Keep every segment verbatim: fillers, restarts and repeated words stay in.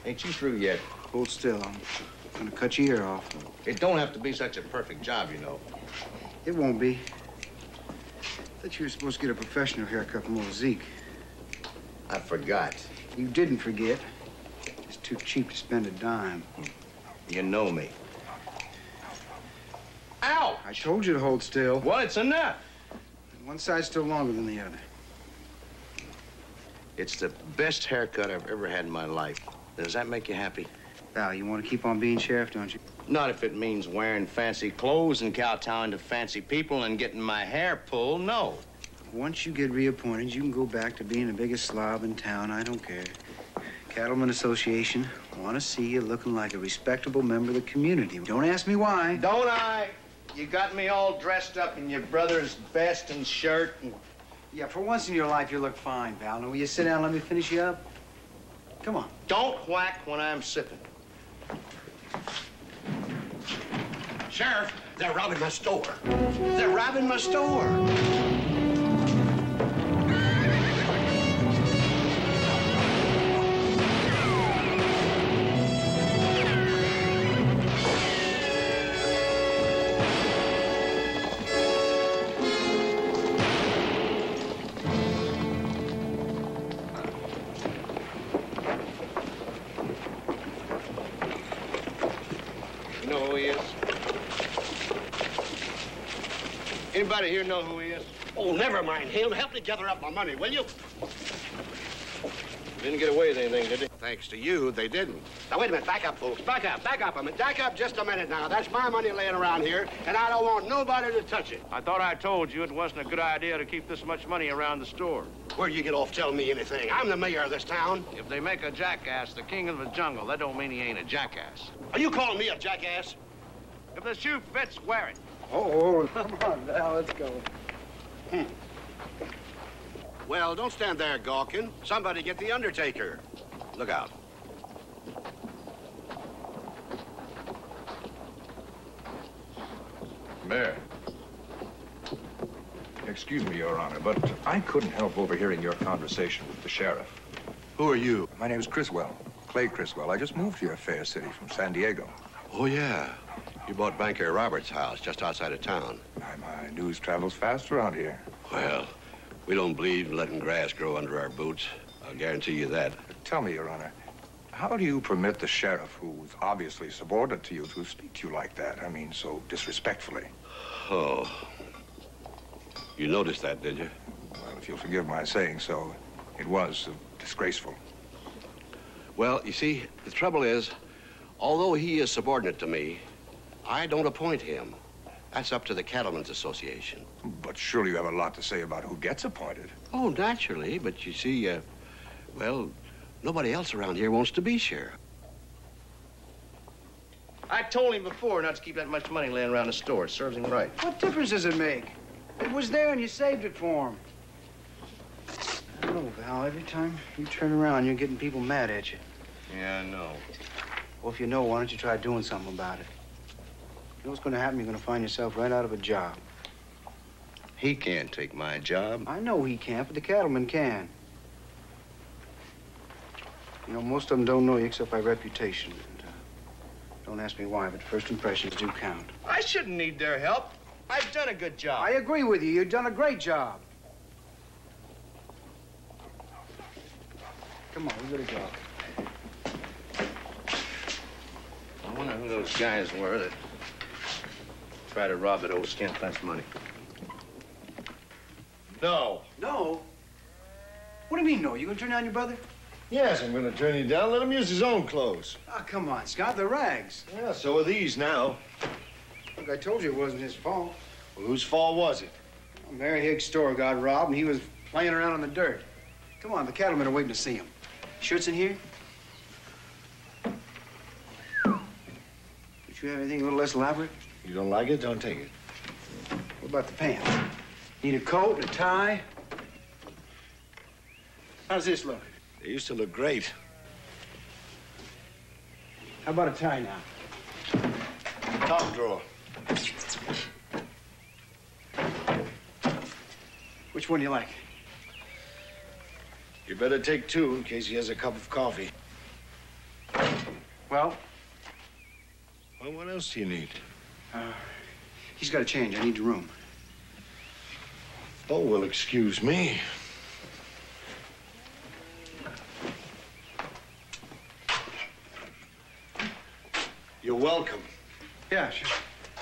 Ain't you through yet? Hold still. I'm gonna cut your ear off. It don't have to be such a perfect job, you know. It won't be. I thought you were supposed to get a professional haircut from old Zeke. I forgot. You didn't forget. It's too cheap to spend a dime. You know me. Ow! I told you to hold still. Well, it's enough. One side's still longer than the other. It's the best haircut I've ever had in my life. Does that make you happy? Val, you want to keep on being sheriff, don't you? Not if it means wearing fancy clothes and kowtowing to fancy people and getting my hair pulled, no. Once you get reappointed, you can go back to being the biggest slob in town. I don't care. Cattlemen Association want to see you looking like a respectable member of the community. Don't ask me why. Don't I? You got me all dressed up in your brother's vest and shirt. And... Yeah, for once in your life, you look fine, Val. Now, will you sit down and let me finish you up? Come on. Don't whack when I'm sipping. Sheriff, they're robbing my store. They're robbing my store. You know who he is? Anybody here know who he is? Oh, never mind him. Help me gather up my money, will you? Didn't get away with anything, did he? Thanks to you, they didn't. Now, wait a minute. Back up, folks. Back up. Back up a minute. Back up just a minute now. That's my money laying around here, and I don't want nobody to touch it. I thought I told you it wasn't a good idea to keep this much money around the store. Where'd you get off telling me anything? I'm the mayor of this town. If they make a jackass the king of the jungle, that don't mean he ain't a jackass. Are you calling me a jackass? If the shoe fits, wear it. Oh, come on, Val. Let's go. Hmm. Well, don't stand there gawking. Somebody get the undertaker. Look out. Mayor. Excuse me, Your Honor, but I couldn't help overhearing your conversation with the sheriff. Who are you? My name is Criswell, Clay Criswell. I just moved here, Fair City, from San Diego. Oh, yeah. You bought Banker Roberts' house just outside of town. My, my news travels fast around here. Well, we don't believe in letting grass grow under our boots. I'll guarantee you that. Tell me, Your Honor, how do you permit the sheriff, who's obviously subordinate to you, to speak to you like that? I mean, so disrespectfully. Oh. You noticed that, did you? Well, if you'll forgive my saying so, it was uh, disgraceful. Well, you see, the trouble is, although he is subordinate to me, I don't appoint him. That's up to the Cattlemen's Association. But surely you have a lot to say about who gets appointed. Oh, naturally, but you see, uh, well, nobody else around here wants to be sheriff. I told him before not to keep that much money laying around the store. It serves him right. What difference does it make? It was there and you saved it for him. I don't know, Val. Every time you turn around, you're getting people mad at you. Yeah, I know. Well, if you know, why don't you try doing something about it? You know what's going to happen? You're going to find yourself right out of a job. He can't take my job. I know he can't, but the cattlemen can. You know, most of them don't know you except by reputation. And, uh, don't ask me why, but first impressions do count. I shouldn't need their help. I've done a good job. I agree with you. You've done a great job. Come on, we gotta go. I wonder who those guys were that tried to rob that old skinflint's money. No. No? What do you mean, no? You gonna turn down your brother? Yes, I'm gonna turn you down. Let him use his own clothes. Oh, come on, Scott. They're rags. Yeah, so are these now. Look, I told you it wasn't his fault. Well, whose fault was it? Well, Mary Higgs' store got robbed, and he was playing around in the dirt. Come on, the cattlemen are waiting to see him. Shirts in here? Don't you have anything a little less elaborate? You don't like it, don't take it. What about the pants? Need a coat and a tie? How's this look? They used to look great. How about a tie now? Top drawer. Which one do you like? You better take two in case he has a cup of coffee. Come Well? Well, what else do you need? Uh, he's got to change. I need your room. Oh, well, excuse me. You're welcome. Yeah, sure.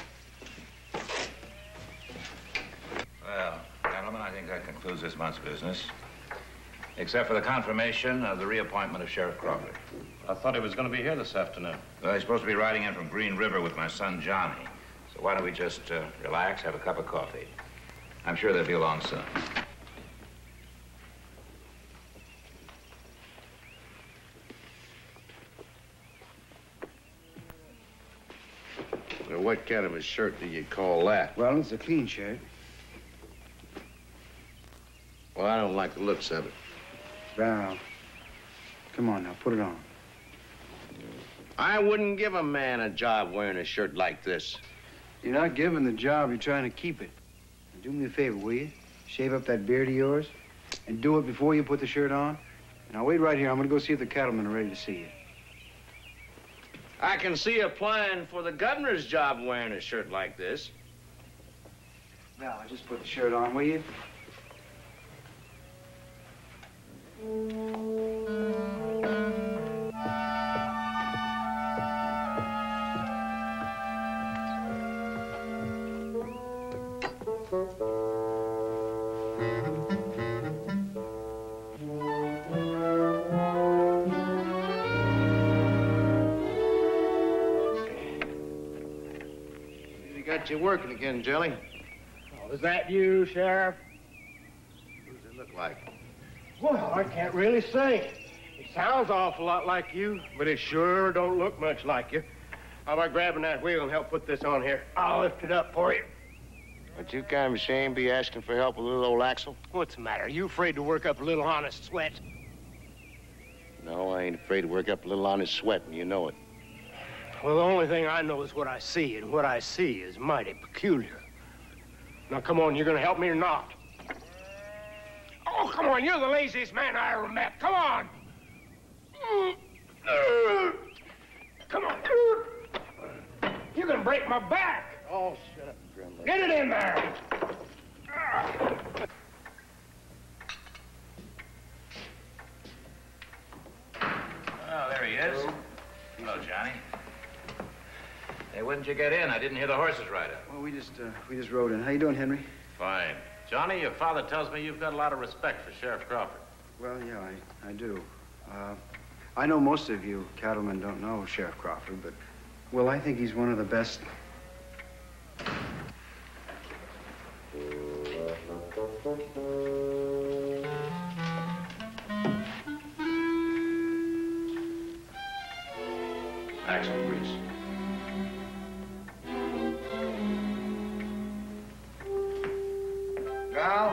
Well, gentlemen, I think that concludes this month's business. Except for the confirmation of the reappointment of Sheriff Crawford. I thought he was going to be here this afternoon. Well, he's supposed to be riding in from Green River with my son, Johnny. So why don't we just uh, relax, have a cup of coffee? I'm sure they'll be along soon. Now, what kind of a shirt do you call that? Well, it's a clean shirt. Well, I don't like the looks of it. Val, come on now, put it on. I wouldn't give a man a job wearing a shirt like this. You're not giving the job, you're trying to keep it. Now, do me a favor, will you? Shave up that beard of yours and do it before you put the shirt on. Now, wait right here. I'm going to go see if the cattlemen are ready to see you. I can see you applying for the governor's job wearing a shirt like this. Val, just put the shirt on, will you? You got you working again, Jelly. Oh, is that you, Sheriff? Who does it look like? Well, I can't really say. It sounds awful lot like you, but it sure don't look much like you. How about grabbing that wheel and help put this on here? I'll lift it up for you. Aren't you kind of ashamed to be asking for help with little old Axel? What's the matter? Are you afraid to work up a little honest sweat? No, I ain't afraid to work up a little honest sweat, and you know it. Well, the only thing I know is what I see, and what I see is mighty peculiar. Now, come on, you're gonna help me or not? Oh, come on, you're the laziest man I ever met. Come on. Come on. You're gonna break my back. Oh, shut up, Grimley. Get it in there. Oh, there he is. Hello, Johnny. Hey, when did you get in? I didn't hear the horses ride up. Well, we just, uh, we just rode in. How you doing, Henry? Fine. Johnny, your father tells me you've got a lot of respect for Sheriff Crawford. Well, yeah, I, I do. Uh, I know most of you cattlemen don't know Sheriff Crawford, but, well, I think he's one of the best. Axel Grease. Val?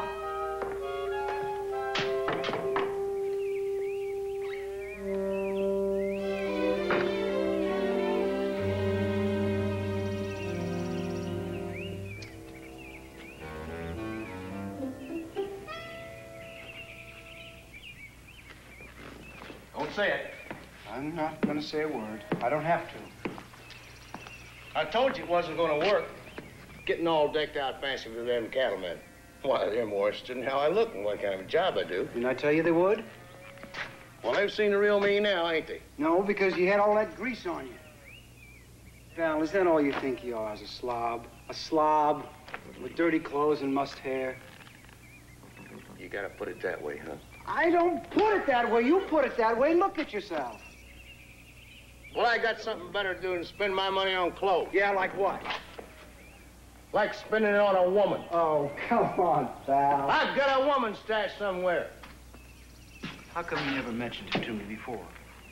Don't say it. I'm not going to say a word. I don't have to. I told you it wasn't going to work. Getting all decked out fancy for them cattlemen. Why, they're more interested in how I look and what kind of a job I do. Didn't I tell you they would? Well, they've seen the real me now, ain't they? No, because you had all that grease on you. Val, is that all you think you are, as a slob? A slob with dirty clothes and mussed hair? You gotta put it that way, huh? I don't put it that way. You put it that way. Look at yourself. Well, I got something better to do than spend my money on clothes. Yeah, like what? Like spending it on a woman. Oh, come on, Val. I've got a woman stashed somewhere. How come you never mentioned it to me before?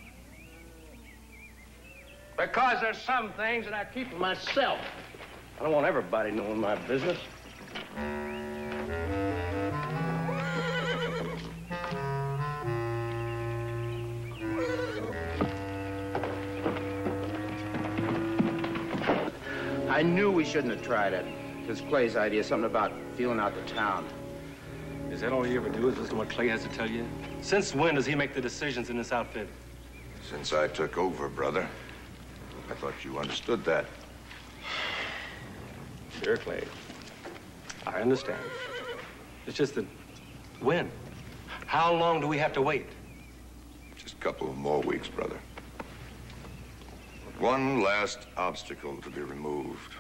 Because there's some things that I keep to myself. I don't want everybody knowing my business. I knew we shouldn't have tried it. It was Clay's idea, something about feeling out the town. Is that all you ever do, is listen to what Clay has to tell you? Since when does he make the decisions in this outfit? Since I took over, brother. I thought you understood that. Sure, Clay. I understand. It's just that, when? How long do we have to wait? Just a couple of more weeks, brother. One last obstacle to be removed.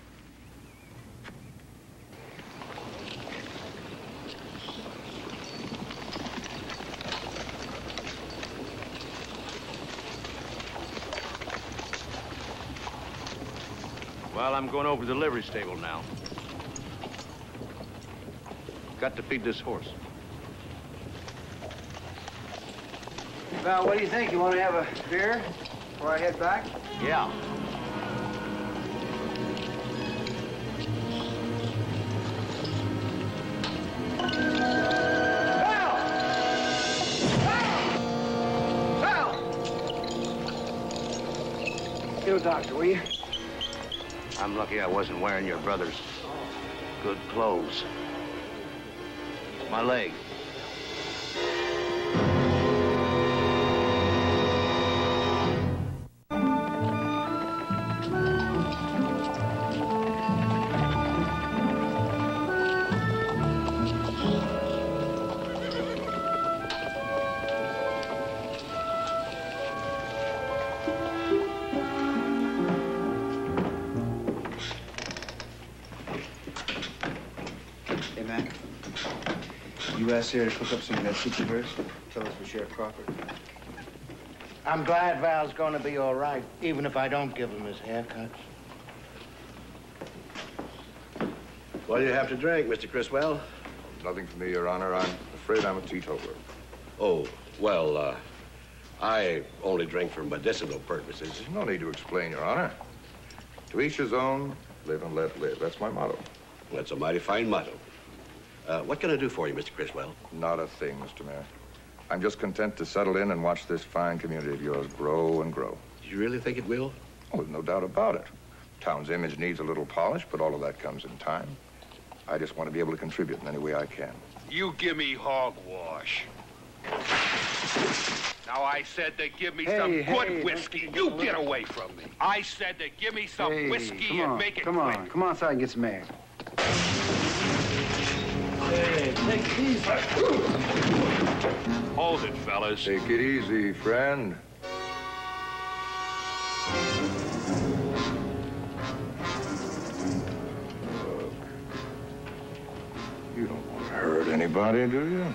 Well, I'm going over to the livery stable now. Got to feed this horse. Val, what do you think? You want to have a beer before I head back? Yeah. Val! Val! Get a doctor, will you? I'm lucky I wasn't wearing your brother's good clothes. My leg. Hey, Mac. You asked Sarah to cook up some of that soup of hers? Tell us for Sheriff Crawford. I'm glad Val's gonna be all right, even if I don't give him his haircuts. What do you have to drink, Mister Criswell? Nothing for me, Your Honor. I'm afraid I'm a teetotaler. Oh, well, uh, I only drink for medicinal purposes. There's no need to explain, Your Honor. To each his own, live and let live. That's my motto. That's a mighty fine motto. Uh, what can I do for you, Mister Criswell? Not a thing, Mister Mayor. I'm just content to settle in and watch this fine community of yours grow and grow. Do you really think it will? Oh, there's no doubt about it. Town's image needs a little polish, but all of that comes in time. I just want to be able to contribute in any way I can. You give me hogwash. Now, I said to give me Hey, some hey, good whiskey. You get away from me. I said to give me some Hey, whiskey come and on, make it come quick. on. Come on, so I can get some air. Hey, take it easy. Hold it, fellas. Take it easy, friend. You don't want to hurt anybody, do you?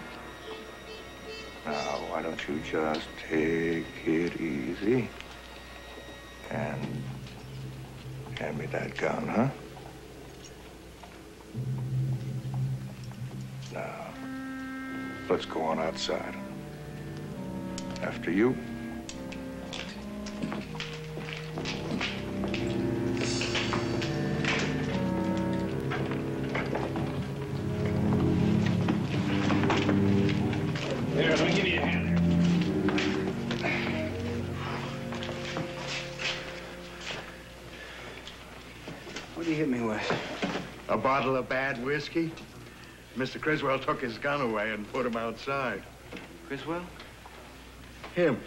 Now, why don't you just take it easy and hand me that gun, huh? Now, let's go on outside. After you. Here, let me give you a hand there. What do you hit me with? A bottle of bad whiskey? Mister Criswell took his gun away and put him outside. Criswell? Him.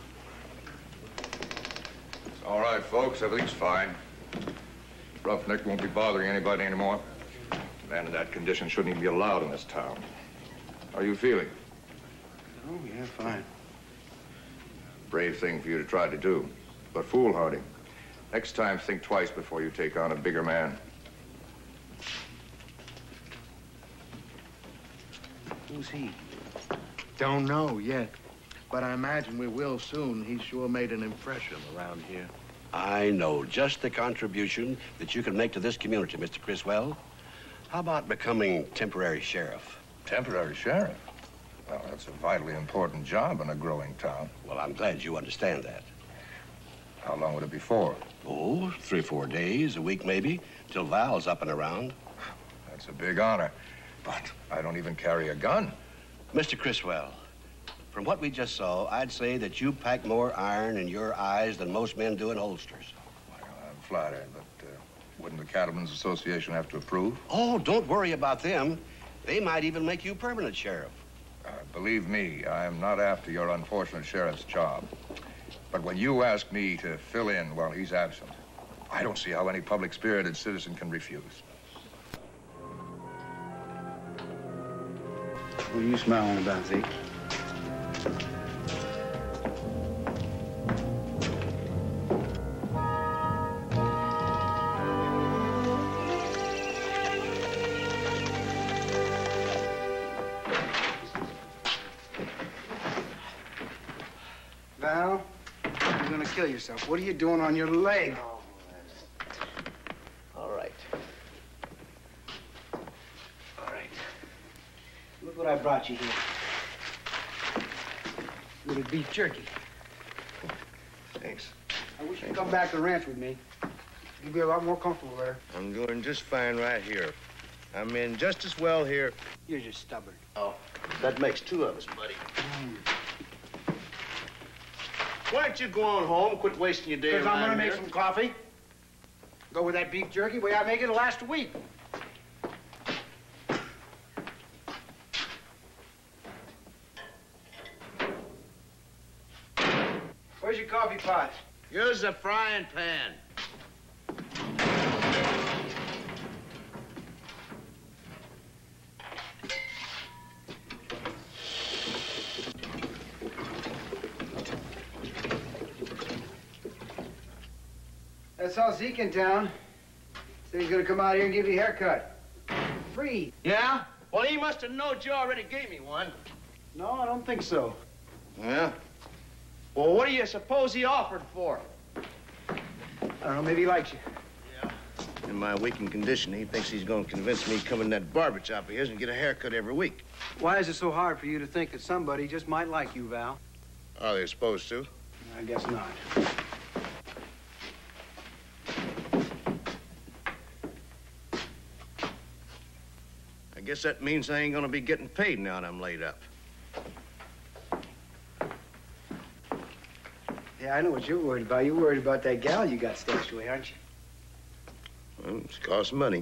All right, folks, everything's fine. Roughneck won't be bothering anybody anymore. A man in that condition shouldn't even be allowed in this town. How are you feeling? Oh, yeah, fine. Brave thing for you to try to do, but foolhardy. Next time, think twice before you take on a bigger man. Who's he? Don't know yet, but I imagine we will soon. He's sure made an impression around here. I know just the contribution that you can make to this community, Mister Criswell. How about becoming temporary sheriff? Temporary sheriff? Well, that's a vitally important job in a growing town. Well, I'm glad you understand that. How long would it be for? Oh, three, four days, a week maybe, till Val's up and around. That's a big honor, but I don't even carry a gun. Mister Criswell, from what we just saw, I'd say that you pack more iron in your eyes than most men do in holsters. Well, I'm flattered, but uh, wouldn't the Cattlemen's Association have to approve? Oh, don't worry about them. They might even make you permanent sheriff. Uh, believe me, I am not after your unfortunate sheriff's job. But when you ask me to fill in while he's absent, I don't see how any public-spirited citizen can refuse. What are you smiling about, Zeke? Val, you're gonna kill yourself. What are you doing on your leg? All right. All right. Look what I brought you here. Little beef jerky. Thanks. I wish you'd come back to the ranch with me. You'd be a lot more comfortable there. I'm doing just fine right here. I'm in just as well here. You're just stubborn. Oh, that makes two of us, buddy. Mm. Why don't you go on home, quit wasting your day Because I'm around gonna make here? some coffee. Go with that beef jerky. The way I make it, it'll last a week. Where's your coffee pot? Use the frying pan. I saw Zeke in town. Said he's gonna come out here and give you a haircut. Free. Yeah? Well, he must have known you already gave me one. No, I don't think so. Yeah? Well, what do you suppose he offered for? I don't know, maybe he likes you. Yeah. In my weakened condition, he thinks he's gonna convince me to come in that barber shop of his and get a haircut every week. Why is it so hard for you to think that somebody just might like you, Val? Are they supposed to? I guess not. I guess that means I ain't gonna be getting paid now that I'm laid up. Yeah, I know what you're worried about. You're worried about that gal you got stashed away, aren't you? Well, it's cost money.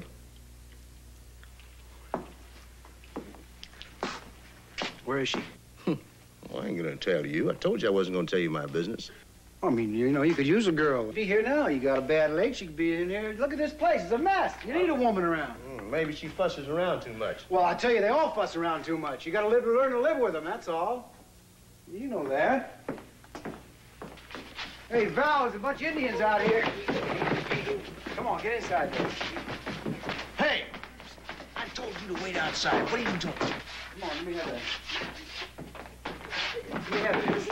Where is she? Well, I ain't gonna tell you. I told you I wasn't gonna tell you my business. I mean, you know, you could use a girl. Be here now. You got a bad leg. She could be in here. Look at this place. It's a mess. You need a woman around. Mm, maybe she fusses around too much. Well, I tell you, they all fuss around too much. You got to live to learn to live with them. That's all. You know that. Hey, Val, there's a bunch of Indians out here. Come on, get inside there. Hey! I told you to wait outside. What are you doing? Come on, let me have that. Let me have this.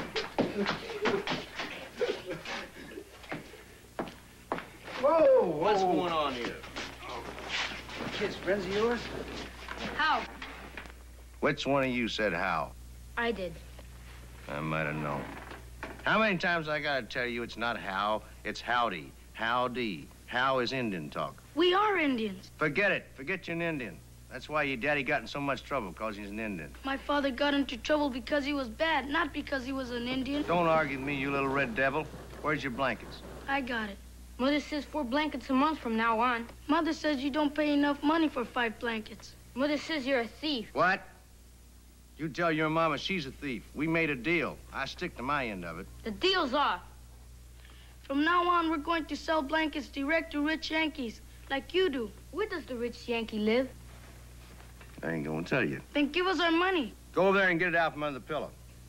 Whoa, whoa! What's going on here? Kids, friends of yours? How? Which one of you said how? I did. I might have known. How many times I gotta tell you it's not how, it's howdy. Howdy. How is Indian talk? We are Indians. Forget it. Forget you're an Indian. That's why your daddy got in so much trouble, because he's an Indian. My father got into trouble because he was bad, not because he was an Indian. Don't argue with me, you little red devil. Where's your blankets? I got it. Mother says four blankets a month from now on. Mother says you don't pay enough money for five blankets. Mother says you're a thief. What? You tell your mama she's a thief. We made a deal. I stick to my end of it. The deal's off. From now on, we're going to sell blankets direct to rich Yankees, like you do. Where does the rich Yankee live? I ain't gonna tell you. Then give us our money. Go over there and get it out from under the pillow.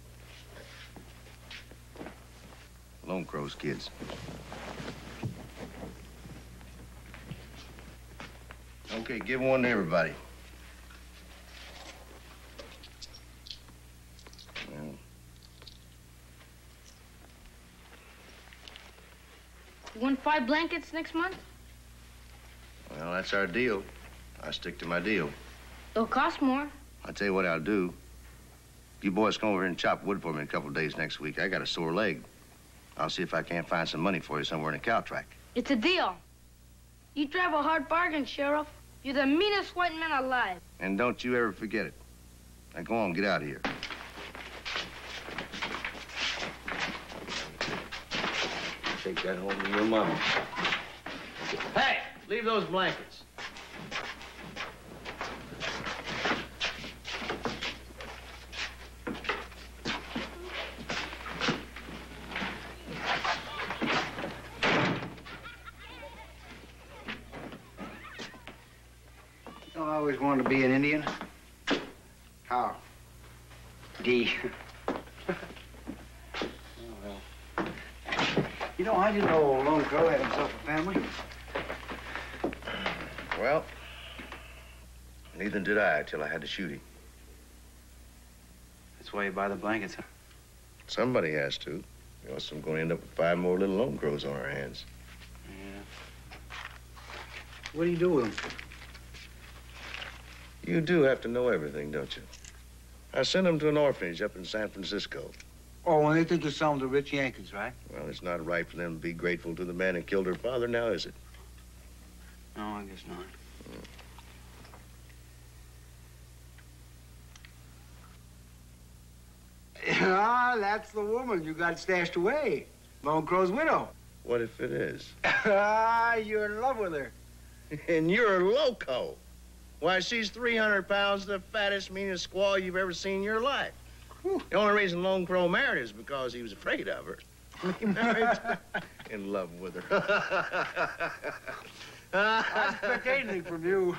Lone Crow's kids. Okay, give one to everybody. Well, You want five blankets next month? well, that's our deal. I stick to my deal. It'll cost more. I'll tell you what I'll do. You boys come over here and chop wood for me in a couple of days next week. I got a sore leg. I'll see if I can't find some money for you somewhere in a cow track. It's a deal. You drive a hard bargain, Sheriff. You're the meanest white man alive. And don't you ever forget it. Now go on, get out of here. Take that home to your mama. Hey, leave those blankets. wanted to be an Indian? How? D. Oh, well. You know, I didn't know Lone Crow had himself a family. Well, neither did I till I had to shoot him. That's why you buy the blankets, huh? Somebody has to. Or else I'm going to end up with five more little Lone Crows on our hands. Yeah. What do you do with them? You do have to know everything, don't you? I sent them to an orphanage up in San Francisco. Oh, and they think you're selling to rich Yankees, right? Well, it's not right for them to be grateful to the man who killed their father, now is it? No, I guess not. Ah, that's the woman you got stashed away. Lone Crow's widow. What if it is? Ah, you're in love with her. And you're loco. Why, she's three hundred pounds, the fattest, meanest squaw you've ever seen in your life. Whew. The only reason Lone Crow married her is because he was afraid of her. He married her in love with her. I expect anything from you.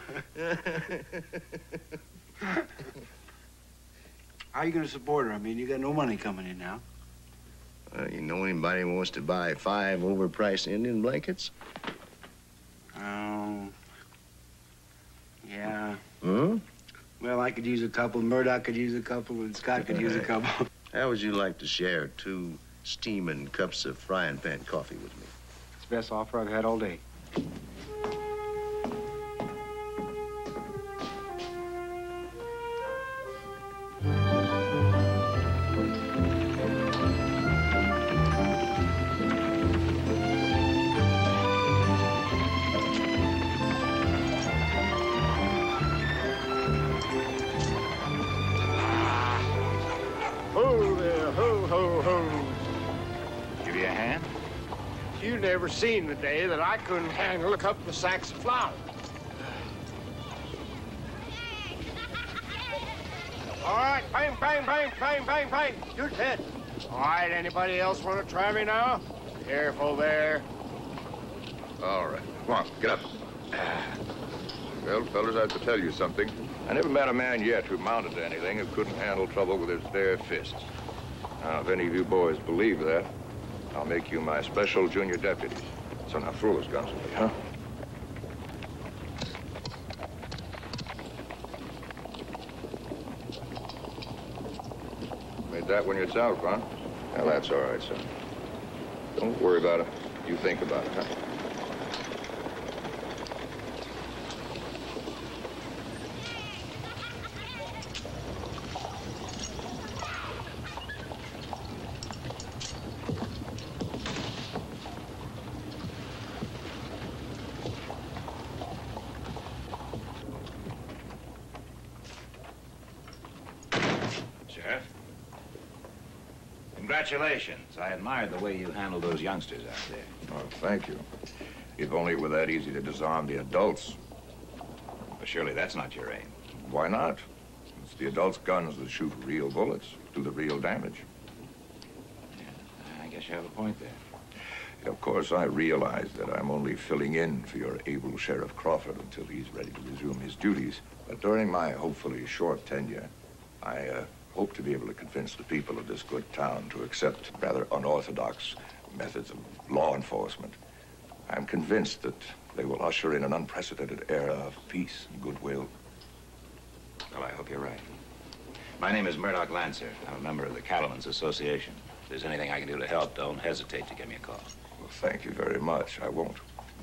How are you going to support her? I mean, you got no money coming in now. Uh, you know anybody who wants to buy five overpriced Indian blankets? Oh. Yeah. Hmm? Well, I could use a couple, Murdoch could use a couple, and Scott could use a couple. How would you like to share two steaming cups of frying pan coffee with me? It's the best offer I've had all day. Never seen the day that I couldn't handle a couple of sacks of flour. All right, bang, bang, bang, bang, bang, bang. You're dead. All right, anybody else want to try me now? Careful there. All right, come on, get up. Well, fellas, I have to tell you something. I never met a man yet who mounted to anything who couldn't handle trouble with his bare fists. Now, if any of you boys believe that, I'll make you my special junior deputies. So now throw those guns at me, huh? Made that one yourself, huh? Well, that's all right, son. Don't worry about it. You think about it, huh? Congratulations. I admired the way you handled those youngsters out there. Oh, thank you. If only it were that easy to disarm the adults. But surely that's not your aim. Why not? It's the adults' guns that shoot real bullets, do the real damage. Yeah, I guess you have a point there. Of course, I realize that I'm only filling in for your able Sheriff Crawford until he's ready to resume his duties. But during my hopefully short tenure, I uh, hope to be able to convince the people of this good town to accept rather unorthodox methods of law enforcement. I'm convinced that they will usher in an unprecedented era of peace and goodwill. Well, I hope you're right. My name is Murdoch Lancer. I'm a member of the Cattlemen's Association. If there's anything I can do to help, don't hesitate to give me a call. Well, thank you very much. I won't.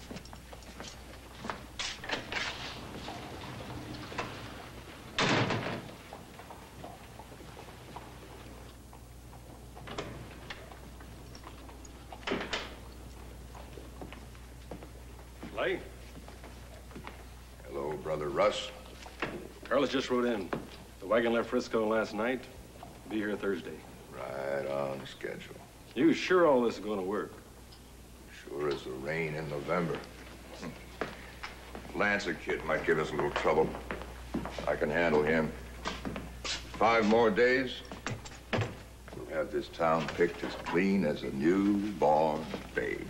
Lane? Hello, Brother Russ. Carlos just rode in. The wagon left Frisco last night. Be here Thursday. Right on schedule. You sure all this is going to work? Sure as the rain in November. Hmm. Lancer kid might give us a little trouble. I can handle him. Five more days, we'll have this town picked as clean as a newborn babe.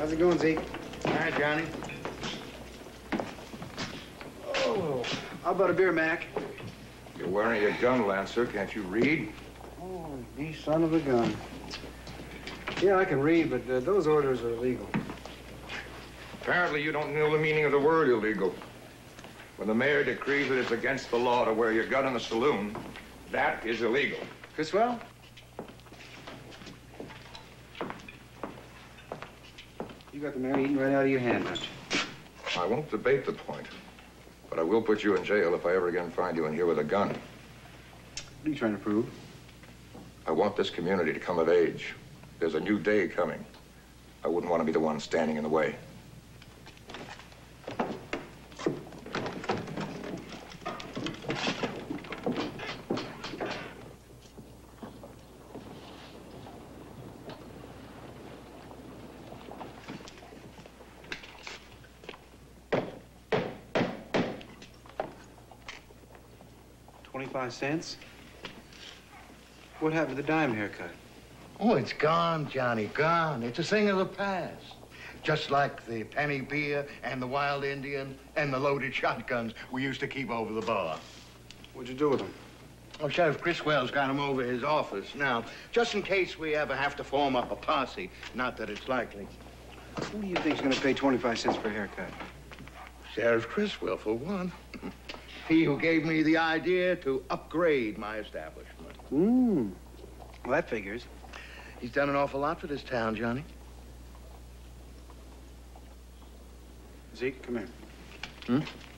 How's it going, Zeke? All right, Johnny. Oh, how about a beer, Mac? You're wearing your gun, Lancer. Can't you read? Oh, you son of a gun. Yeah, I can read, but uh, those orders are illegal. Apparently you don't know the meaning of the word illegal. When the mayor decrees that it's against the law to wear your gun in the saloon, that is illegal. Criswell? You got the mayor eating right out of your hand, don't you? I won't debate the point, but I will put you in jail if I ever again find you in here with a gun. What are you trying to prove? I want this community to come of age. There's a new day coming. I wouldn't want to be the one standing in the way. twenty-five cents? What happened to the dime haircut? Oh, it's gone, Johnny, gone. It's a thing of the past. Just like the penny beer and the wild Indian and the loaded shotguns we used to keep over the bar. What'd you do with them? Oh, Sheriff Criswell's got them over his office now, just in case we ever have to form up a posse. Not that it's likely. Who do you think's gonna pay twenty-five cents for a haircut? Sheriff Criswell, for one. He who gave me the idea to upgrade my establishment. Hmm. Well, that figures. He's done an awful lot for this town, Johnny. Zeke, come here. Hmm?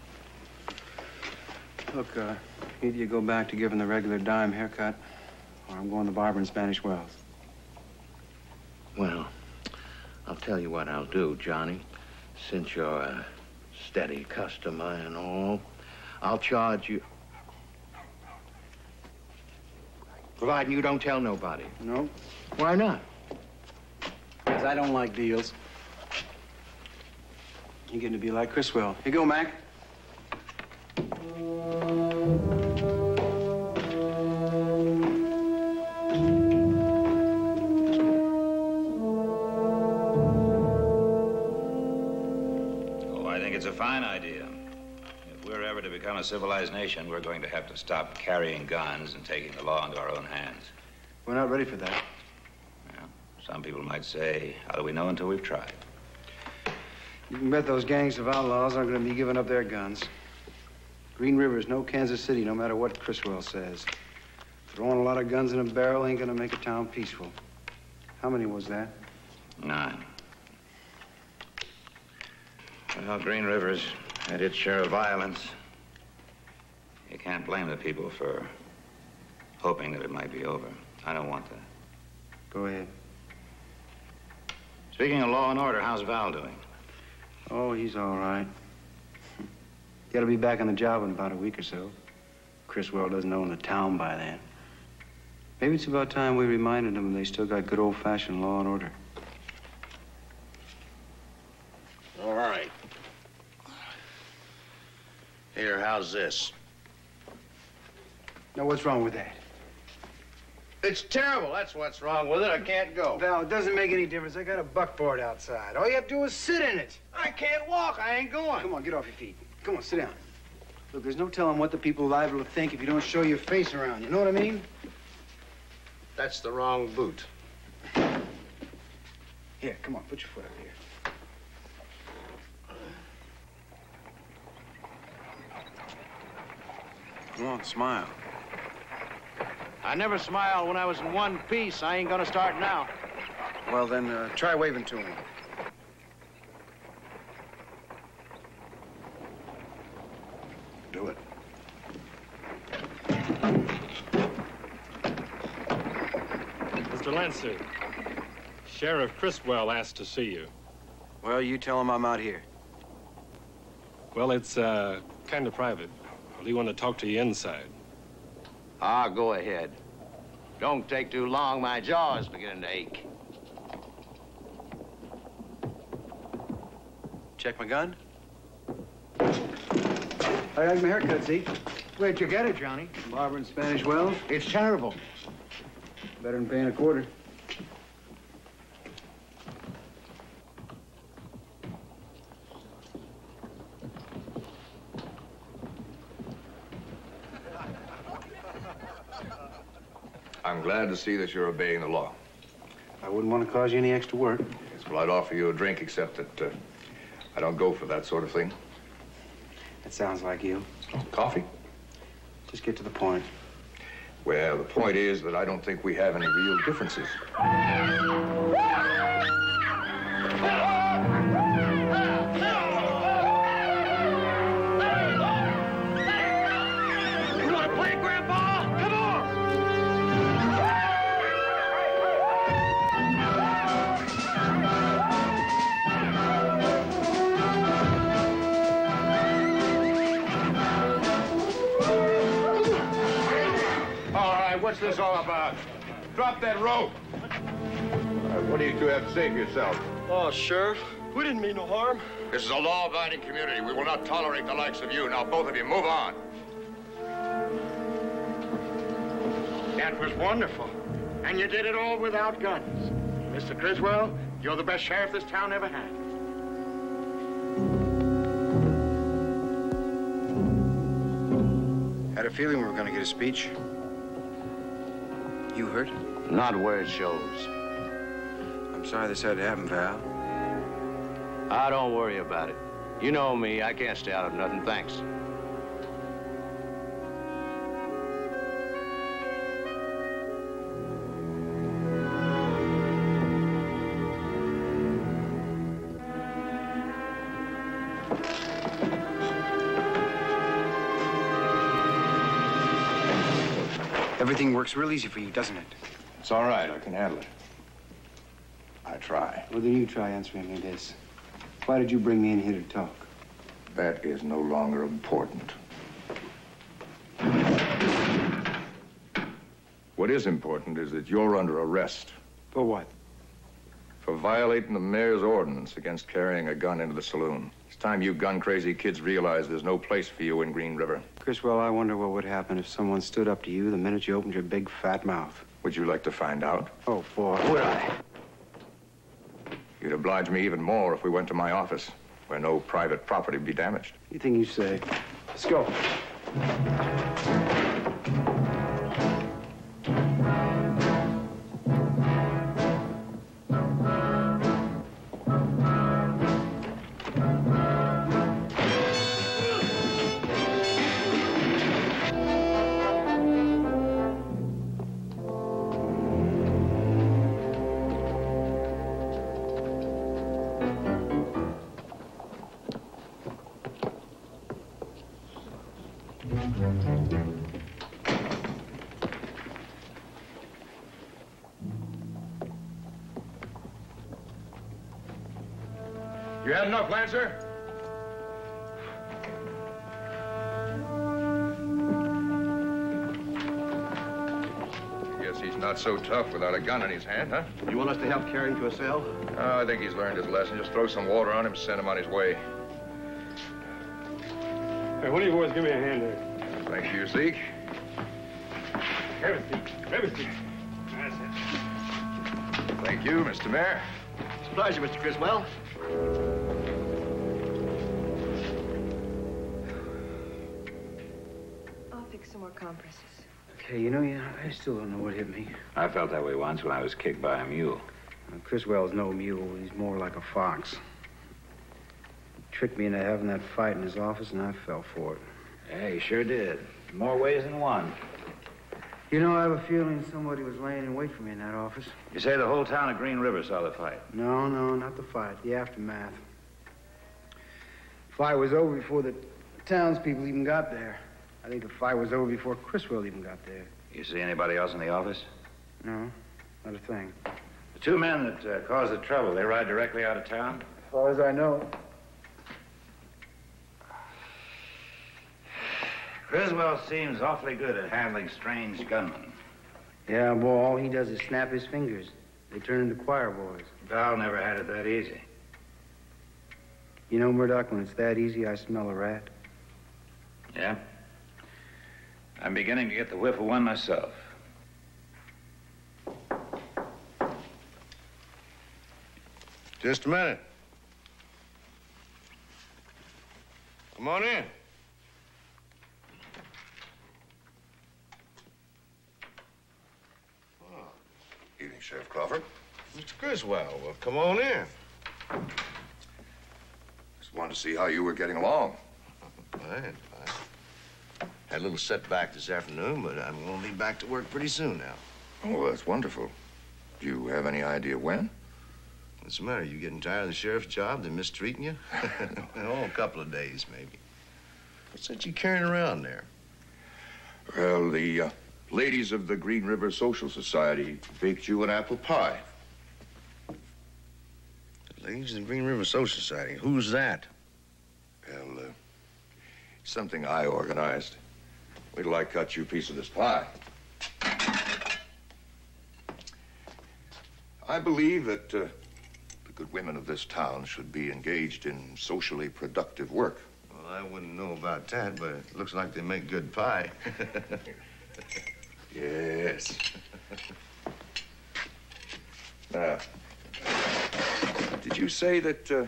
Look, uh, either you go back to giving the regular dime haircut, or I'm going to barber in Spanish Wells. Well, I'll tell you what I'll do, Johnny. Since you're a steady customer and all, I'll charge you. Providing you don't tell nobody. No. Why not? Because I don't like deals. You're getting to be like Criswell. Here you go, Mac. Oh, I think it's a fine idea. If we're ever to become a civilized nation, we're going to have to stop carrying guns and taking the law into our own hands. We're not ready for that. Well, some people might say, how do we know until we've tried? You can bet those gangs of outlaws aren't going to be giving up their guns. Green River's no Kansas City, no matter what Criswell says. Throwing a lot of guns in a barrel ain't going to make a town peaceful. How many was that? Nine. Well, Green River's had its share of violence. You can't blame the people for hoping that it might be over. I don't want that. Go ahead. Speaking of law and order, how's Val doing? Oh, he's all right. Gotta be back on the job in about a week or so. Criswell doesn't own the town by then. Maybe it's about time we reminded them they still got good old-fashioned law and order. All right. Here, how's this? Now, what's wrong with that? It's terrible. That's what's wrong with it. I can't go. Val, it doesn't make any difference. I got a buckboard outside. All you have to do is sit in it. I can't walk. I ain't going. Come on, get off your feet. Come on, sit down. Look, there's no telling what the people are liable to think if you don't show your face around. You know what I mean? That's the wrong boot. Here, come on, put your foot up here. Come on, smile. I never smiled when I was in one piece. I ain't gonna start now. Well, then, uh, try waving to him. Do it. Mister Lancer, Sheriff Criswell asked to see you. Well, you tell him I'm out here. Well, it's, uh, kind of private. Well, he want to talk to you inside. Ah, go ahead. Don't take too long. My jaw's beginning to ache. Check my gun? I like my haircut, Zeke. Where'd you get it, Johnny? Barber in Spanish Wells. It's terrible. Better than paying a quarter. glad to see that you're obeying the law. I wouldn't want to cause you any extra work. Yes, well, I'd offer you a drink, except that uh, I don't go for that sort of thing. That sounds like you. Coffee? Just get to the point. Well, the point is that I don't think we have any real differences. You want to play, Grandpa? Come on! All right, what's this all about? Drop that rope. All right, what do you two have to say for yourself? Oh, Sheriff, we didn't mean no harm. This is a law-abiding community. We will not tolerate the likes of you. Now, both of you, move on. That was wonderful. And you did it all without guns. Mister Criswell, you're the best sheriff this town ever had. Had a feeling we were going to get a speech. You hurt? Not where it shows. I'm sorry this had to happen, Val. Ah, don't worry about it. You know me, I can't stay out of nothing, thanks. Everything works real easy for you, doesn't it? It's all right. I can handle it. I try. Well, then you try answering me this. Why did you bring me in here to talk? That is no longer important. What is important is that you're under arrest. For what? For violating the mayor's ordinance against carrying a gun into the saloon. It's time you gun-crazy kids realize there's no place for you in Green River. Criswell, I wonder what would happen if someone stood up to you the minute you opened your big fat mouth. Would you like to find out? Oh, boy, would I? You'd oblige me even more if we went to my office, where no private property would be damaged. Anything you say. Let's go. You had enough, Lancer? I guess he's not so tough without a gun in his hand, huh? You want us to help carry him to a cell? Oh, I think he's learned his lesson. Just throw some water on him and send him on his way. Hey, one of you boys give me a hand there. Thank you, Zeke. Everything, everything. That's it. Thank you, Mister Mayor. It's a pleasure, Mister Criswell. I'll fix some more compresses. Okay, you know, yeah, I still don't know what hit me. I felt that way once when I was kicked by a mule. Well, Criswell's no mule. He's more like a fox. He tricked me into having that fight in his office, and I fell for it. Yeah, he sure did. More ways than one. You know, I have a feeling somebody was laying in wait for me in that office. You say the whole town of Green River saw the fight? No, no, not the fight. The aftermath. The fight was over before the townspeople even got there. I think the fight was over before Criswell even got there. You see anybody else in the office? No, not a thing. The two men that uh, caused the trouble, they ride directly out of town? As far as I know. Criswell seems awfully good at handling strange gunmen. Yeah, boy, all he does is snap his fingers. They turn into choir boys. Val never had it that easy. You know, Murdoch, when it's that easy, I smell a rat. Yeah? I'm beginning to get the whiff of one myself. Just a minute. Come on in. Oh. Evening, Sheriff Crawford. Mister Criswell, well, come on in. Just wanted to see how you were getting along. Fine, fine. Had a little setback this afternoon, but I'm going to be back to work pretty soon now. Oh, that's wonderful. Do you have any idea when? What's the matter? You getting tired of the sheriff's job? They're mistreating you? Oh, a couple of days, maybe. What's that you carrying around there? Well, the uh, ladies of the Green River Social Society baked you an apple pie. The ladies of the Green River Social Society? Who's that? Well, uh, something I organized. Wait till I cut you a piece of this pie. I believe that uh, the good women of this town should be engaged in socially productive work. Well, I wouldn't know about that, but it looks like they make good pie. Yes. Now, did you say that uh,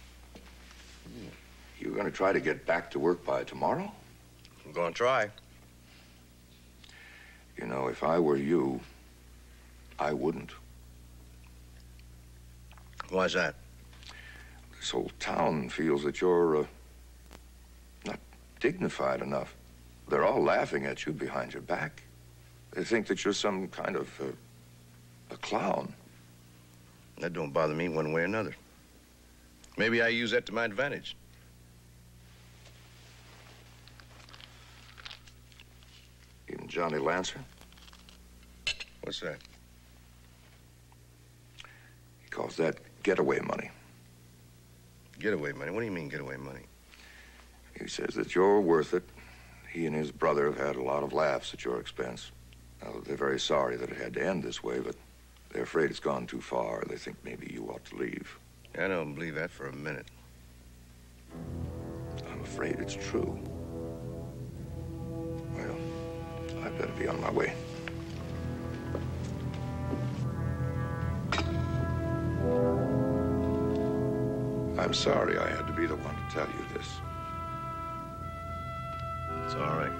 you were going to try to get back to work by tomorrow? I'm going to try. You know, if I were you, I wouldn't. Why's that? This whole town feels that you're uh, not dignified enough. They're all laughing at you behind your back. They think that you're some kind of uh, a clown. That don't bother me one way or another. Maybe I use that to my advantage. Even Johnny Lancer? What's that? He calls that getaway money. Getaway money? What do you mean, getaway money? He says that you're worth it. He and his brother have had a lot of laughs at your expense. Now, they're very sorry that it had to end this way, but they're afraid it's gone too far. They think maybe you ought to leave. I don't believe that for a minute. I'm afraid it's true. Well, I'd better be on my way. I'm sorry I had to be the one to tell you this. It's all right.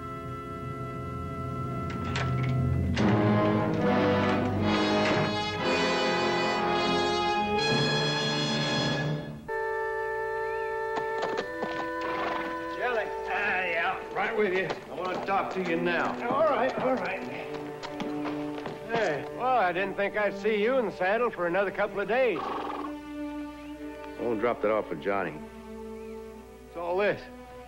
Jelly. Ah, yeah, right with you. I want to talk to you now. All right, all right. Hey, well, I didn't think I'd see you in the saddle for another couple of days. I want to drop that off for Johnny. What's all this?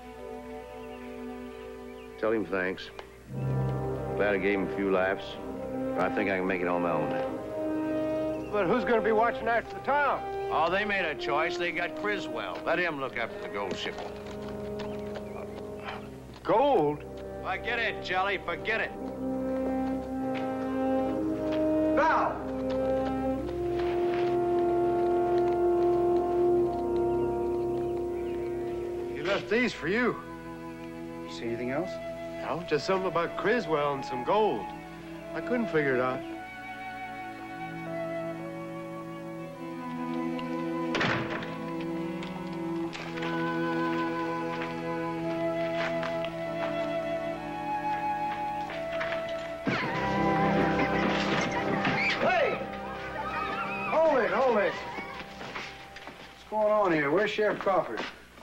Tell him thanks. Glad I gave him a few laughs. But I think I can make it on my own now. But who's going to be watching after the town? Oh, they made a choice. They got Criswell. Let him look after the gold shipment. Gold? Forget it, Jelly. Forget it. Val! He left these for you. You see anything else? No, just something about Criswell and some gold. I couldn't figure it out. Hey! Hold it, hold it. What's going on here? Where's Sheriff Crawford?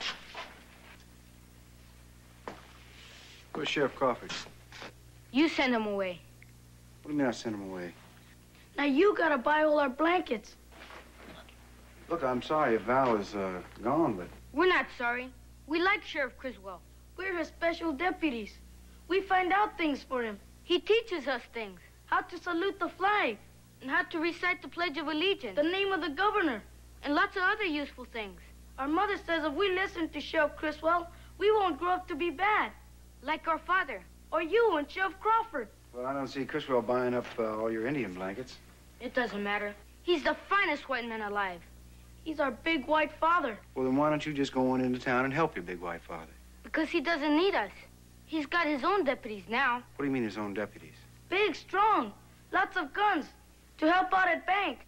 Where's Sheriff Crawford? You send him away. What do you mean I sent him away? Now you gotta buy all our blankets. Look, I'm sorry if Val is uh, gone, but... We're not sorry. We like Sheriff Criswell. We're his special deputies. We find out things for him. He teaches us things. How to salute the flag, and how to recite the Pledge of Allegiance, the name of the governor, and lots of other useful things. Our mother says if we listen to Sheriff Criswell, we won't grow up to be bad. Like our father, or you and Sheriff Crawford. Well, I don't see Criswell buying up uh, all your Indian blankets. It doesn't matter. He's the finest white man alive. He's our big white father. Well, then why don't you just go on into town and help your big white father? Because he doesn't need us. He's got his own deputies now. What do you mean his own deputies? Big, strong, lots of guns to help out at bank.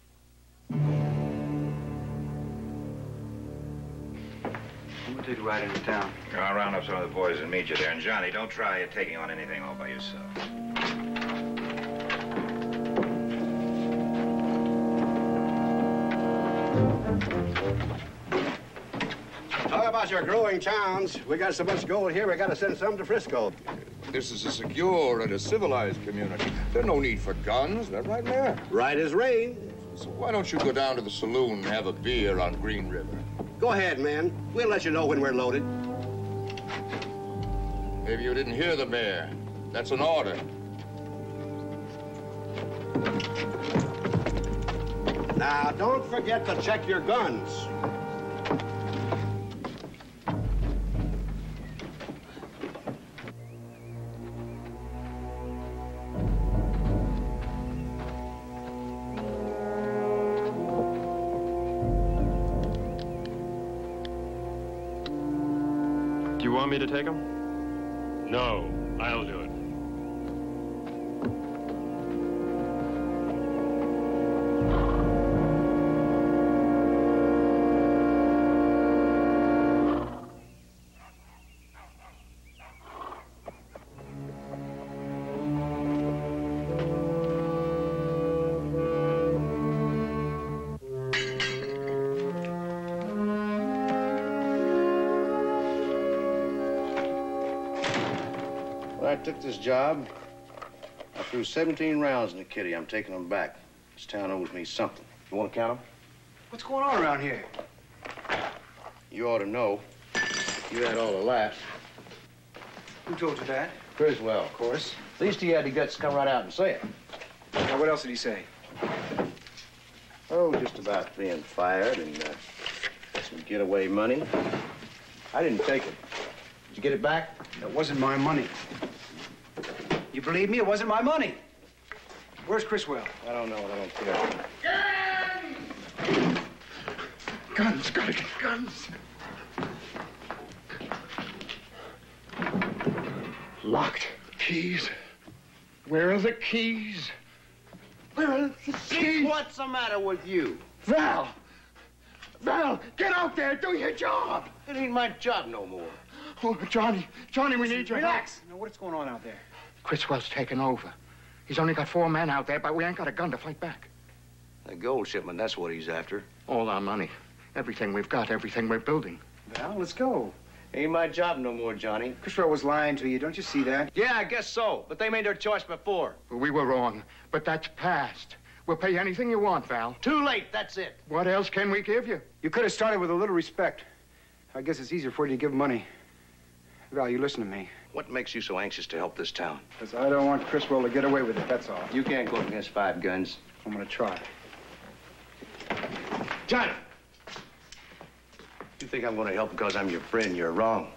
I'm gonna take a ride into town. I'll round up some of the boys and meet you there. And Johnny, don't try taking on anything all by yourself. Talk about your growing towns. We got so much gold here, we got to send some to Frisco. This is a secure and a civilized community. There's no need for guns. Is that right, Mayor? Right as rain. So why don't you go down to the saloon and have a beer on Green River? Go ahead, man. We'll let you know when we're loaded. Maybe you didn't hear the mayor. That's an order. Now, don't forget to check your guns. Do you want me to take him? No, I'll do it. When I took this job, I threw seventeen rounds in the kitty. I'm taking them back. This town owes me something. You want to count them? What's going on around here? You ought to know. You had all the laughs. Who told you that? Criswell, of course. At least he had the guts to come right out and say it. Now, what else did he say? Oh, just about being fired and uh, some getaway money. I didn't take it. Did you get it back? That wasn't my money. You believe me? It wasn't my money. Where's Criswell? I don't know. I don't care. Guns, gotta get guns. Locked. Keys. Where are the keys? Where are the keys? What's the matter with you? Val! Val, get out there, do your job! It ain't my job no more. Oh, Johnny, Johnny, we need your Relax. Now, what's going on out there? Criswell's taken over. He's only got four men out there, but we ain't got a gun to fight back. The gold shipment, that's what he's after. All our money. Everything we've got, everything we're building. Val, let's go. Ain't my job no more, Johnny. Criswell was lying to you. Don't you see that? Yeah, I guess so. But they made their choice before. Well, we were wrong, but that's past. We'll pay you anything you want, Val. Too late, that's it. What else can we give you? You could have started with a little respect. I guess it's easier for you to give money. Val, you listen to me. What makes you so anxious to help this town? Because I don't want Criswell to get away with it, that's all. You can't go up against five guns. I'm gonna try. Johnny! You think I'm gonna help because I'm your friend, you're wrong.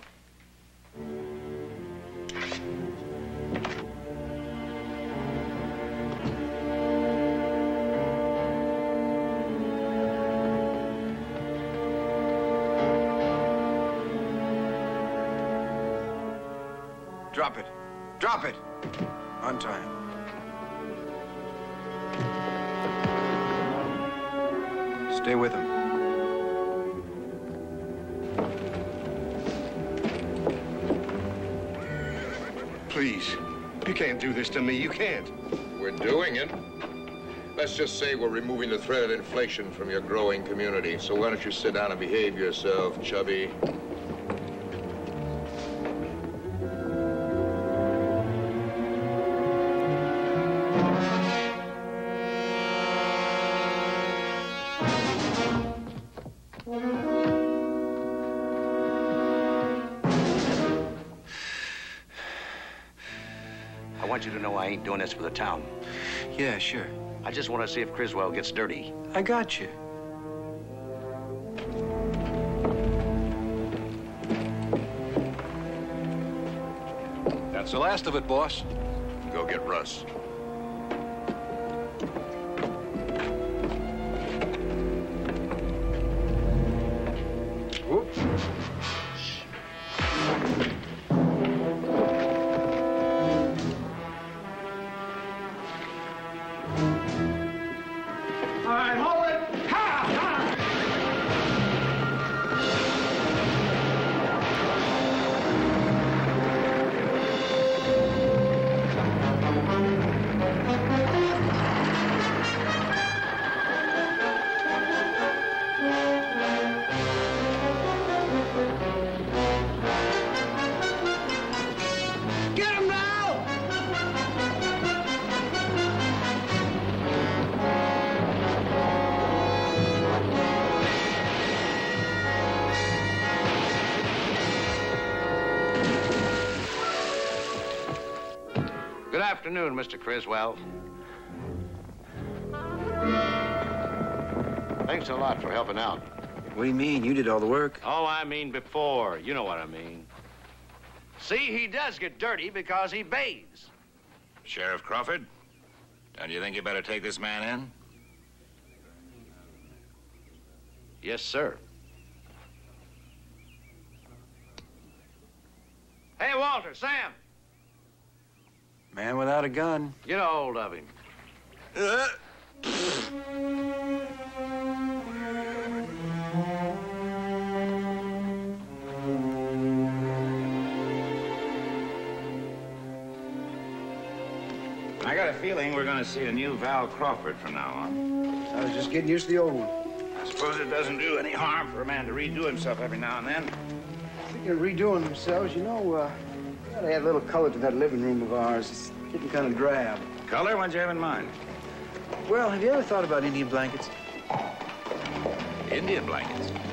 Drop it. Drop it. On time. Stay with him. Please, you can't do this to me. You can't. We're doing it. Let's just say we're removing the threat of inflation from your growing community. So why don't you sit down and behave yourself, Chubby? I want you to know I ain't doing this for the town. Yeah, sure. I just want to see if Criswell gets dirty. I got you. That's the last of it, boss. Go get Russ. Whoops. All right, hold it! Ha! Ha! afternoon, Mister Criswell. Thanks a lot for helping out. What do you mean? You did all the work. Oh, I mean before. You know what I mean. See, he does get dirty because he bathes. Sheriff Crawford, don't you think you better take this man in? Yes, sir. Hey, Walter, Sam. Man without a gun. Get a hold of him. Uh. I got a feeling we're going to see a new Val Crawford from now on. I was just getting used to the old one. I suppose it doesn't do any harm for a man to redo himself every now and then. Speaking of redoing themselves, you know, uh, we gotta add a little color to that living room of ours. It's getting kind of drab. Color? What'd you have in mind? Well, have you ever thought about Indian blankets? Indian blankets?